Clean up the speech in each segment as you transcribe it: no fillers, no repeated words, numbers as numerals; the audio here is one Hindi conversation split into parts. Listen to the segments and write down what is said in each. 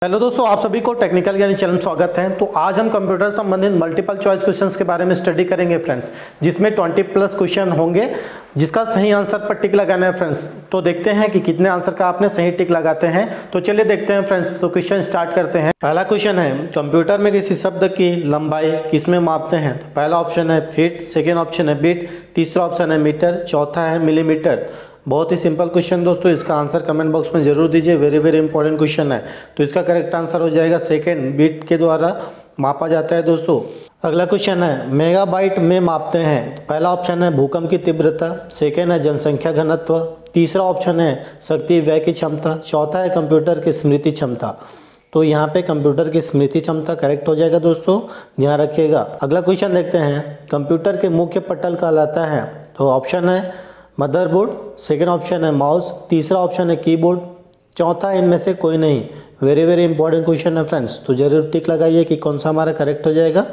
हेलो दोस्तों, आप सभी को टेक्निकल ज्ञानी चैनल में स्वागत है। तो आज हम कंप्यूटर संबंधित मल्टीपल चॉइस क्वेश्चंस के बारे में स्टडी करेंगे फ्रेंड्स, जिसमें 20+ क्वेश्चन होंगे जिसका सही आंसर पर टिक लगाना है फ्रेंड्स। तो देखते हैं कि कितने आंसर का आपने सही टिक लगाते हैं। तो चलिए देखते हैं फ्रेंड्स। तो क्वेश्चन स्टार्ट करते हैं। पहला क्वेश्चन है, कंप्यूटर में किसी शब्द की लंबाई किसमें मापते हैं? तो पहला ऑप्शन है फीट, सेकेंड ऑप्शन है बीट, तीसरा ऑप्शन है मीटर, चौथा है मिलीमीटर। बहुत ही सिंपल क्वेश्चन दोस्तों, इसका आंसर कमेंट बॉक्स में जरूर दीजिए। वेरी वेरी इंपॉर्टेंट क्वेश्चन है। तो इसका करेक्ट आंसर हो जाएगा सेकेंड, बीट के द्वारा मापा जाता है दोस्तों। अगला क्वेश्चन है, मेगाबाइट में मापते हैं। तो पहला ऑप्शन है भूकंप की तीव्रता, सेकेंड है जनसंख्या घनत्व, तीसरा ऑप्शन है शक्ति व्यय की क्षमता, चौथा है कंप्यूटर की स्मृति क्षमता। तो यहाँ पे कंप्यूटर की स्मृति क्षमता करेक्ट हो जाएगा दोस्तों, ध्यान रखिएगा। अगला क्वेश्चन देखते हैं, कंप्यूटर के मुख्य पटल कहलाता है। तो ऑप्शन है मदरबोर्ड, सेकेंड ऑप्शन है माउस, तीसरा ऑप्शन है कीबोर्ड, चौथा इनमें से कोई नहीं। वेरी वेरी इंपॉर्टेंट क्वेश्चन है फ्रेंड्स। तो जरूर टिक लगाइए कि कौन सा हमारा करेक्ट हो जाएगा।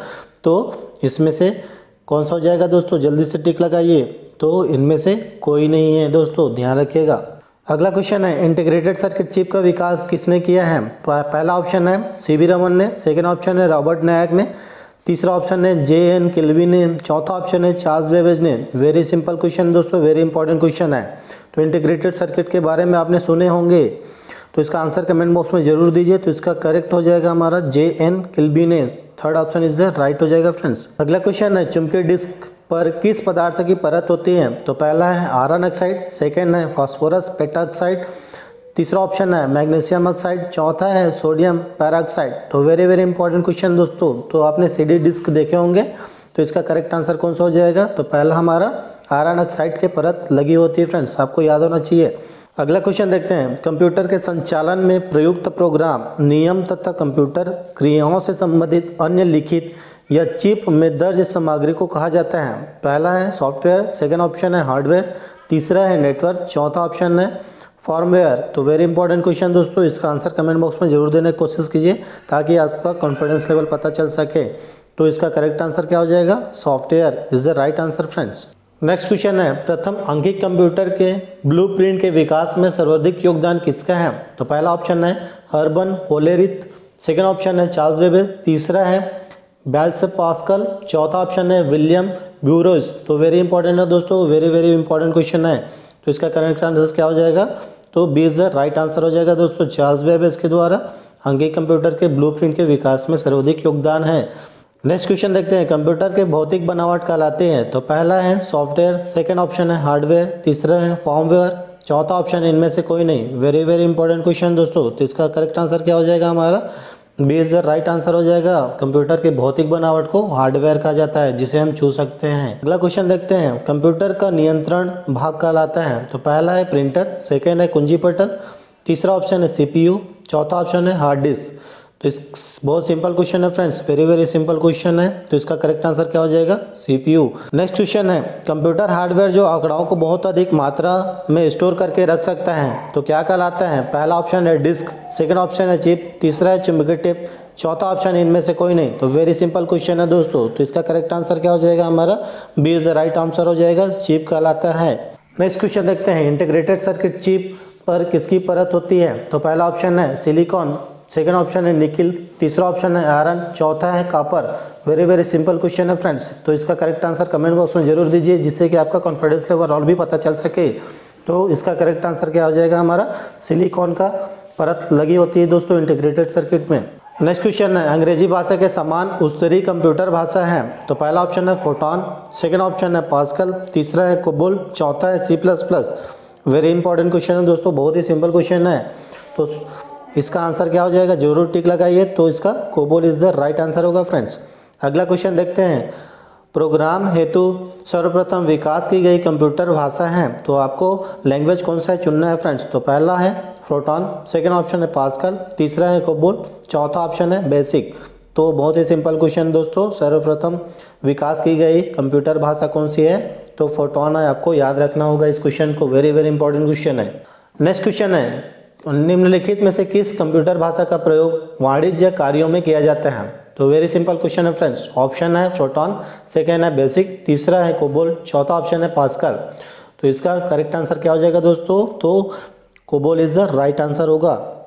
तो इसमें से कौन सा हो जाएगा दोस्तों, जल्दी से टिक लगाइए। तो इनमें से कोई नहीं है दोस्तों, ध्यान रखिएगा। अगला क्वेश्चन है, इंटीग्रेटेड सर्किट चिप का विकास किसने किया है? पहला ऑप्शन है सीवी रमन ने, सेकेंड ऑप्शन है रॉबर्ट नायक ने, तीसरा ऑप्शन है जे.एन. किल्वी ने, चौथा ऑप्शन है चार्ल्स बेबेज ने। वेरी सिंपल क्वेश्चन दोस्तों, वेरी इंपॉर्टेंट क्वेश्चन है। तो इंटीग्रेटेड सर्किट के बारे में आपने सुने होंगे, तो इसका आंसर कमेंट बॉक्स में जरूर दीजिए। तो इसका करेक्ट हो जाएगा हमारा जे.एन. किल्वी ने। Third option is the right हो जाएगा फ्रेंड्स। अगला क्वेश्चन है, चुंबकीय डिस्क पर किस पदार्थ की परत होती है? तो पहला है आयरन ऑक्साइड, सेकेंड है फास्फोरस पेटाक्साइड, तीसरा ऑप्शन है मैग्नीशियम ऑक्साइड, चौथा है सोडियम पैराक्साइड। तो वेरी वेरी इंपॉर्टेंट क्वेश्चन दोस्तों। तो आपने सीडी डिस्क देखे होंगे, तो इसका करेक्ट आंसर कौन सा हो जाएगा? तो पहला हमारा आयरन ऑक्साइड के परत लगी होती है फ्रेंड्स, आपको याद होना चाहिए। अगला क्वेश्चन देखते हैं, कंप्यूटर के संचालन में प्रयुक्त प्रोग्राम, नियम तथा कंप्यूटर क्रियाओं से संबंधित अन्य लिखित या चिप में दर्ज सामग्री को कहा जाता है। पहला है सॉफ्टवेयर, सेकेंड ऑप्शन है हार्डवेयर, तीसरा है नेटवर्क, चौथा ऑप्शन है फॉर्मवेयर। तो वेरी इंपॉर्टेंट क्वेश्चन दोस्तों, इसका आंसर कमेंट बॉक्स में जरूर देने की कोशिश कीजिए ताकि आपका कॉन्फिडेंस लेवल पता चल सके। तो इसका करेक्ट आंसर क्या हो जाएगा? Software is the right answer friends. Next question है, प्रथम अंकिक कंप्यूटर के ब्लूप्रिंट के विकास में सर्वाधिक योगदान किसका है? तो पहला ऑप्शन है हर्बन होलेरिथ, सेकेंड ऑप्शन है चार्ल्स बेबेज, तीसरा है ब्लैसे पास्कल, चौथा ऑप्शन है विलियम ब्यूरोज। तो वेरी इंपॉर्टेंट है दोस्तों, वेरी वेरी इंपॉर्टेंट क्वेश्चन है। तो इसका करेक्ट आंसर क्या हो जाएगा? तो B is the right answer हो जाएगा दोस्तों। चार्ल्स बेबेज के द्वारा अंकीय कंप्यूटर के ब्लूप्रिंट के विकास में सर्वाधिक योगदान है। नेक्स्ट क्वेश्चन देखते हैं, कंप्यूटर के भौतिक बनावट कहलाते हैं। तो पहला है सॉफ्टवेयर, सेकंड ऑप्शन है हार्डवेयर, तीसरा है फॉर्मवेयर, चौथा ऑप्शन इनमें से कोई नहीं। वेरी वेरी इंपॉर्टेंट क्वेश्चन दोस्तों। तो इसका करेक्ट आंसर क्या हो जाएगा हमारा? B is the right answer हो जाएगा। कंप्यूटर की भौतिक बनावट को हार्डवेयर कहा जाता है, जिसे हम छू सकते हैं। अगला क्वेश्चन देखते हैं, कंप्यूटर का नियंत्रण भाग कहलाता है। तो पहला है प्रिंटर, सेकेंड है कुंजी पटल, तीसरा ऑप्शन है सीपीयू, चौथा ऑप्शन है हार्ड डिस्क। तो इस बहुत सिंपल क्वेश्चन है friends, very very simple question है। तो इसका करेक्ट आंसर क्या हो जाएगा? सीपीयू। नेक्स्ट क्वेश्चन है, कंप्यूटर हार्डवेयर जो आंकड़ाओं को बहुत अधिक मात्रा में स्टोर करके रख सकता है, तो क्या कहलाता है? पहला ऑप्शन है डिस्क, सेकंड ऑप्शन है चिप, तीसरा है चुंबकीय टेप, चौथा ऑप्शन इनमें से कोई नहीं। तो वेरी सिंपल क्वेश्चन है दोस्तों। तो इसका करेक्ट आंसर क्या हो जाएगा हमारा? B is the right answer हो जाएगा, चिप कहलाता है। नेक्स्ट क्वेश्चन देखते हैं, इंटीग्रेटेड सर्किट चिप पर किसकी परत होती है? तो पहला ऑप्शन है सिलिकॉन, सेकेंड ऑप्शन है निकिल, तीसरा ऑप्शन है आयरन, चौथा है copper. Very very simple question है फ्रेंड्स। तो इसका करेक्ट आंसर कमेंट बॉक्स में जरूर दीजिए, जिससे कि आपका कॉन्फिडेंस लेवल और भी पता चल सके। तो इसका करेक्ट आंसर क्या हो जाएगा हमारा? सिलिकॉन का परत लगी होती है दोस्तों इंटीग्रेटेड सर्किट में। नेक्स्ट क्वेश्चन है, अंग्रेजी भाषा के समान उस्तरी कंप्यूटर भाषा है। तो पहला ऑप्शन है फोटॉन, सेकेंड ऑप्शन है पास्कल, तीसरा है कोबोल, चौथा है C++। वेरी इंपॉर्टेंट क्वेश्चन है दोस्तों, बहुत ही सिंपल क्वेश्चन है। तो इसका आंसर क्या हो जाएगा? जरूर टिक लगाइए। तो इसका COBOL is the right answer होगा फ्रेंड्स। अगला क्वेश्चन देखते हैं, प्रोग्राम हेतु सर्वप्रथम विकास की गई कंप्यूटर भाषा है। तो आपको लैंग्वेज कौन सा है चुनना है फ्रेंड्स। तो पहला है फोटॉन, सेकेंड ऑप्शन है पास्कल, तीसरा है कोबोल, चौथा ऑप्शन है बेसिक। तो बहुत ही सिंपल क्वेश्चन दोस्तों, सर्वप्रथम विकास की गई कंप्यूटर भाषा कौन सी है? तो फोटॉन है, आपको याद रखना होगा इस क्वेश्चन को। वेरी वेरी इंपॉर्टेंट क्वेश्चन है। नेक्स्ट क्वेश्चन है, निम्नलिखित में से किस कंप्यूटर भाषा का प्रयोग वाणिज्य कार्यों में किया जाता है? तो वेरी सिंपल क्वेश्चन है फ्रेंड्स। ऑप्शन है फोटॉन, सेकेंड है बेसिक, तीसरा है कोबोल, चौथा ऑप्शन है पास्कल। तो इसका करेक्ट आंसर क्या हो जाएगा दोस्तों? तो COBOL is the right answer होगा।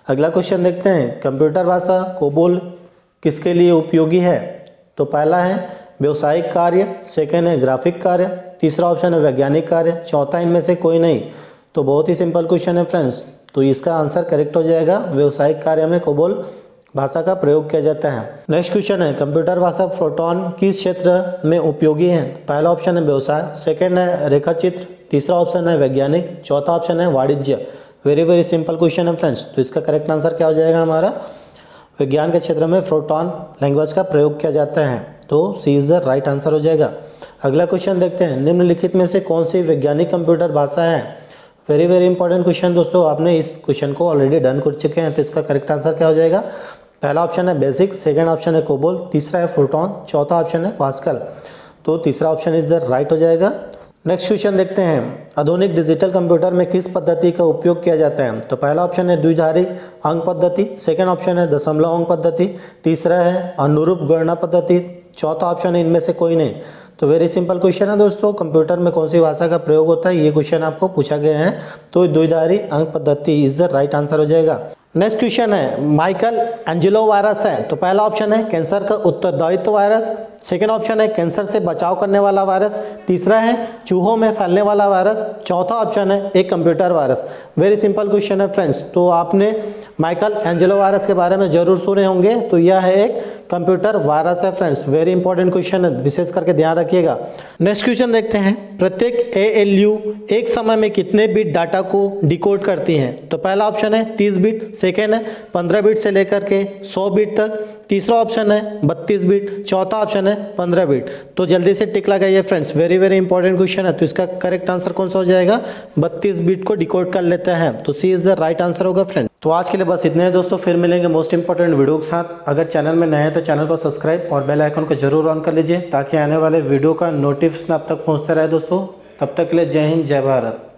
अगला क्वेश्चन देखते हैं, कंप्यूटर भाषा कोबोल किसके लिए उपयोगी है? तो पहला है व्यवसायिक कार्य, सेकेंड है ग्राफिक कार्य, तीसरा ऑप्शन है वैज्ञानिक कार्य, चौथा इनमें से कोई नहीं। तो बहुत ही सिंपल क्वेश्चन है फ्रेंड्स, तो इसका आंसर करेक्ट हो जाएगा, व्यवसायिक कार्य में कोबोल भाषा का प्रयोग किया जाता है। नेक्स्ट क्वेश्चन है, कंप्यूटर भाषा फोटोन किस क्षेत्र में उपयोगी है? पहला ऑप्शन है व्यवसाय, सेकेंड है रेखाचित्र, तीसरा ऑप्शन है वैज्ञानिक, चौथा ऑप्शन है वाणिज्य। वेरी सिंपल क्वेश्चन है फ्रेंड्स, तो इसका करेक्ट आंसर क्या हो जाएगा हमारा? विज्ञान के क्षेत्र में फोटोन लैंग्वेज का प्रयोग किया जाता है, तो C is the right answer हो जाएगा। अगला क्वेश्चन देखते हैं, निम्नलिखित में से कौन सी वैज्ञानिक कंप्यूटर भाषा है? वेरी इंपॉर्टेंट क्वेश्चन दोस्तों, आपने इस क्वेश्चन को ऑलरेडी डन कर चुके हैं, तो इसका करेक्ट आंसर क्या हो जाएगा? पहला ऑप्शन है बेसिक, सेकेंड ऑप्शन है कोबोल, तीसरा है फोटोन, चौथा ऑप्शन है पास्कल। तो तीसरा ऑप्शन इज द राइट हो जाएगा। नेक्स्ट क्वेश्चन देखते हैं, आधुनिक डिजिटल कंप्यूटर में किस पद्धति का उपयोग किया जाता है? तो पहला ऑप्शन है द्विधारी अंक पद्धति, सेकेंड ऑप्शन है दशमलव अंक पद्धति, तीसरा है अनुरूप गणना पद्धति, चौथा ऑप्शन है इनमें से कोई नहीं। तो वेरी सिंपल क्वेश्चन है दोस्तों, कंप्यूटर में कौन सी भाषा का प्रयोग होता है, ये क्वेश्चन आपको पूछा गया है, तो द्विधारी अंक पद्धति इज द राइट आंसर हो जाएगा। नेक्स्ट क्वेश्चन है, माइकल एंजेलो वायरस है, तो पहला ऑप्शन है कैंसर का उत्तरदायित्व वायरस, सेकेंड ऑप्शन है कैंसर से बचाव करने वाला वायरस, तीसरा है चूहों में फैलने वाला वायरस, चौथा ऑप्शन है एक computer virus. Very simple question है फ्रेंड्स, तो आपने माइकल एंजेलो वायरस के बारे में जरूर सुने होंगे, तो यह है एक कंप्यूटर वायरस है फ्रेंड्स। वेरी इंपॉर्टेंट क्वेश्चन है, विशेष करके ध्यान रखिएगा। नेक्स्ट क्वेश्चन देखते हैं, प्रत्येक ALU एक समय में कितने बिट डाटा को डिकोड करती है? तो पहला ऑप्शन है 30 बिट, सेकेंड है 15 बिट से लेकर के 100 बिट तक, तीसरा ऑप्शन है 32 बिट, चौथा ऑप्शन है 15 बिट। तो जल्दी से टिक लगाइए फ्रेंड्स, वेरी इंपॉर्टेंट क्वेश्चन है, तो इसका करेक्ट आंसर कौन सा हो जाएगा? 32 बिट को डिकोड कर लेते हैं, तो C is the right answer होगा फ्रेंड। तो आज के लिए बस इतने हैं दोस्तों, फिर मिलेंगे मोस्ट इंपॉर्टेंट वीडियो के साथ। अगर चैनल में नए हैं तो चैनल को सब्सक्राइब और बेल आइकन को जरूर ऑन कर लीजिए, ताकि आने वाले वीडियो का नोटिफिकेशन आप तक पहुंचता रहे दोस्तों। तब तक के लिए जय हिंद, जय भारत।